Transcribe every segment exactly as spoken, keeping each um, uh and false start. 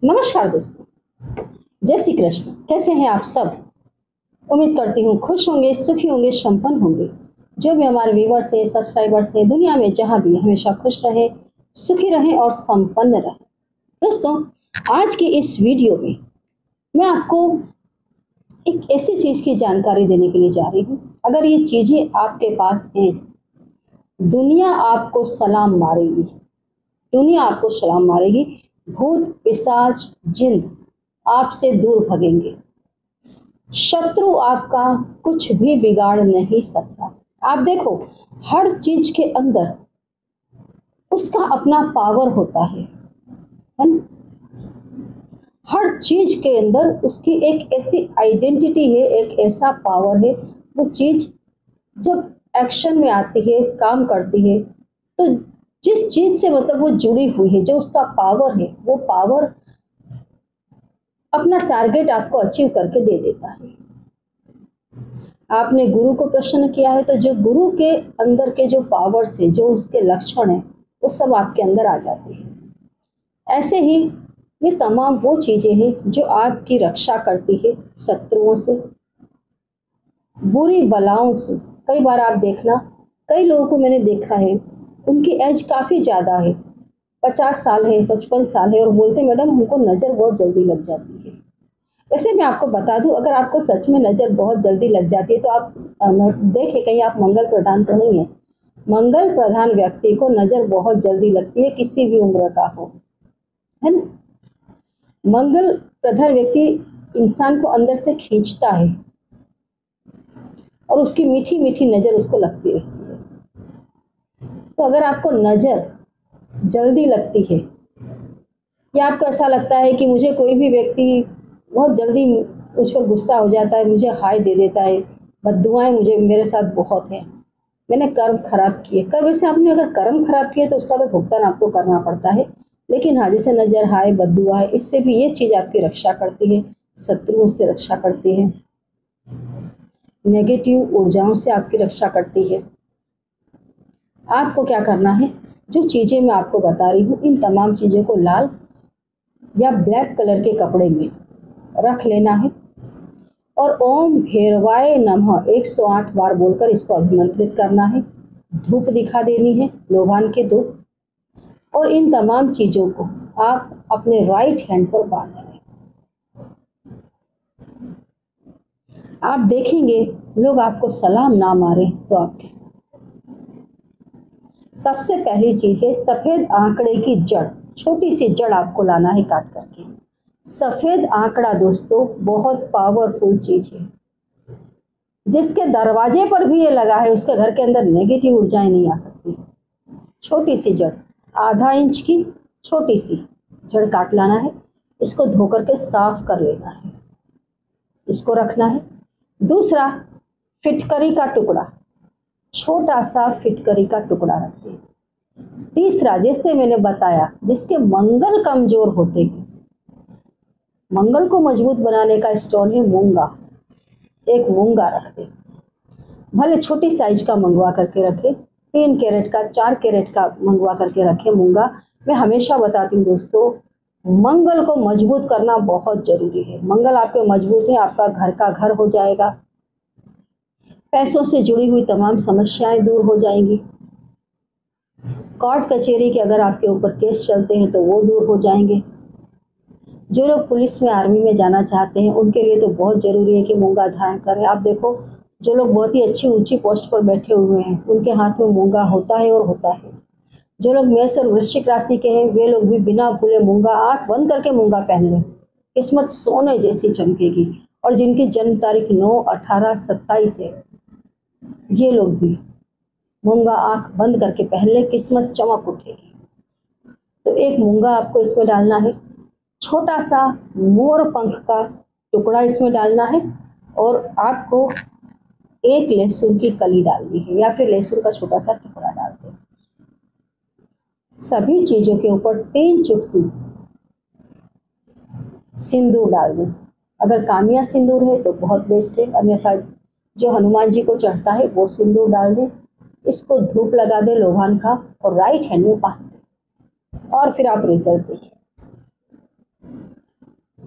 नमस्कार दोस्तों, जय श्री कृष्ण। कैसे हैं आप सब? उम्मीद करती हूँ खुश होंगे, सुखी होंगे, संपन्न होंगे। जो भी हमारे व्यूवर्स है, सब्सक्राइबर्स है, दुनिया में जहाँ भी हमेशा खुश रहे, सुखी रहे और संपन्न रहे। दोस्तों, आज की इस वीडियो में मैं आपको एक ऐसी चीज की जानकारी देने के लिए जा रही हूँ। अगर ये चीजें आपके पास हैं, दुनिया आपको सलाम मारेगी। दुनिया आपको सलाम मारेगी। भूत, पिशाच, जिन आपसे दूर भगेंगे। शत्रु आपका कुछ भी बिगाड़ नहीं सकता। आप देखो, हर चीज के अंदर उसका अपना पावर होता है, है ना? हर चीज के अंदर उसकी एक ऐसी आइडेंटिटी है, एक ऐसा पावर है। वो चीज जब एक्शन में आती है, काम करती है, तो जिस चीज से मतलब वो जुड़ी हुई है, जो उसका पावर है, वो पावर अपना टारगेट आपको अचीव करके दे देता है। आपने गुरु को प्रसन्न किया है, तो जो गुरु के अंदर के जो पावर्स है, जो उसके लक्षण है, वो सब आपके अंदर आ जाते हैं। ऐसे ही ये तमाम वो चीजें हैं जो आपकी रक्षा करती है शत्रुओं से, बुरी बलाओं से। कई बार आप देखना, कई लोगों को मैंने देखा है, उनकी एज काफी ज्यादा है, पचास साल है, पचपन साल है, और बोलते मैडम हमको नजर बहुत जल्दी लग जाती है। वैसे मैं आपको बता दूं, अगर आपको सच में नजर बहुत जल्दी लग जाती है तो आप देखें कहीं आप मंगल प्रधान तो नहीं है। मंगल प्रधान व्यक्ति को नजर बहुत जल्दी लगती है, किसी भी उम्र का हो, है ना? मंगल प्रधान व्यक्ति इंसान को अंदर से खींचता है और उसकी मीठी मीठी नजर उसको लगती रहती है। तो अगर आपको नजर जल्दी लगती है, या आपको ऐसा लगता है कि मुझे कोई भी व्यक्ति बहुत जल्दी मुझ पर गुस्सा हो जाता है, मुझे हाय दे देता है, बद्दुआएं मुझे मेरे साथ बहुत हैं, मैंने कर्म खराब किए। कर वैसे आपने अगर कर्म खराब किए तो उसका तो भुगतान आपको करना पड़ता है, लेकिन हाँ, जैसे नजर, हाय, बद्दुआ है, इससे भी ये चीज आपकी रक्षा करती है, शत्रुओं से रक्षा करती है, नेगेटिव ऊर्जाओं से आपकी रक्षा करती है। आपको क्या करना है, जो चीजें मैं आपको बता रही हूँ, इन तमाम चीजों को लाल या ब्लैक कलर के कपड़े में रख लेना है और ओम भैरवाय नमः एक सौ आठ बार बोलकर इसको अभिमंत्रित करना है। धूप दिखा देनी है, लोभान के धूप, और इन तमाम चीजों को आप अपने राइट हैंड पर बांध लें। आप देखेंगे लोग आपको सलाम ना मारे तो आपके। सबसे पहली चीज है सफेद आंकड़े की जड़, छोटी सी जड़ आपको लाना है काट करके। सफेद आंकड़ा दोस्तों बहुत पावरफुल चीज है। जिसके दरवाजे पर भी ये लगा है, उसके घर के अंदर नेगेटिव ऊर्जाएं नहीं आ सकती। छोटी सी जड़, आधा इंच की छोटी सी जड़ काट लाना है। इसको धो करके साफ कर लेना है, इसको रखना है। दूसरा, फिटकरी का टुकड़ा, छोटा सा फिटकरी का टुकड़ा रखते हैं। तीसरा, जैसे मैंने बताया, जिसके मंगल कमजोर होते हैं, मंगल को मजबूत बनाने का स्टोन है मूंगा। एक मूंगा रखते, भले छोटी साइज का मंगवा करके रखे, तीन कैरेट का, चार कैरेट का मंगवा करके रखे मूंगा। मैं हमेशा बताती हूँ दोस्तों, मंगल को मजबूत करना बहुत जरूरी है। मंगल आपके मजबूत है, आपका घर का घर हो जाएगा, पैसों से जुड़ी हुई तमाम समस्याएं दूर हो जाएंगी। कोर्ट कचहरी के अगर आपके ऊपर केस चलते हैं तो वो दूर हो जाएंगे। जो लोग पुलिस में, आर्मी में जाना चाहते हैं, उनके लिए तो बहुत जरूरी है कि मूंगा धारण करें। आप देखो, जो लोग बहुत ही अच्छी ऊंची पोस्ट पर बैठे हुए हैं, उनके हाथ में मूंगा होता है और होता है। जो लोग मेष और वृश्चिक राशि के हैं, वे लोग भी बिना भूले मूंगा, आंख बंद करके मूंगा पहन लें, किस्मत सोने जैसी चमकेगी। और जिनकी जन्म तारीख नौ, अठारह, सत्ताईस है, ये लोग भी मूंगा आंख बंद करके पहन ले, किस्मत चमक उठेगी। तो एक मूंगा आपको इसमें डालना है। छोटा सा मोर पंख का टुकड़ा इसमें डालना है, और आपको एक लहसुन की कली डालनी है, या फिर लहसुन का छोटा सा टुकड़ा डाल दें। सभी चीजों के ऊपर तीन चुटकी सिंदूर डाल दें। अगर कामिया सिंदूर है तो बहुत बेस्ट है, अन्यथा जो हनुमान जी को चढ़ता है वो सिंदूर डाल दें। इसको धूप लगा दे लोहान का, और राइट हैंड में बांध दें, और फिर आप रिजल्ट देखिए।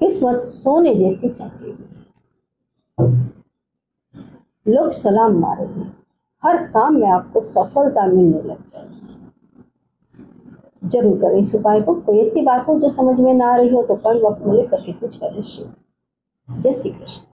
किस्मत सोने जैसी चमकेगी। लोग सलाम मारेंगे, हर काम में आपको सफलता मिलने लग जाएगी। जरूर करें इस उपाय को। कोई ऐसी बात हो जो समझ में ना आ रही हो तो कमेंट बॉक्स में लिख करके कुछ अवश्य। जय श्री कृष्ण।